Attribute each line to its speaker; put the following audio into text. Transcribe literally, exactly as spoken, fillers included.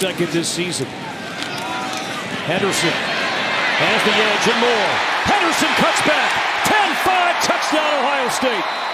Speaker 1: second this season. Henderson has the edge and more. Henderson cuts back. ten five, touchdown Ohio State.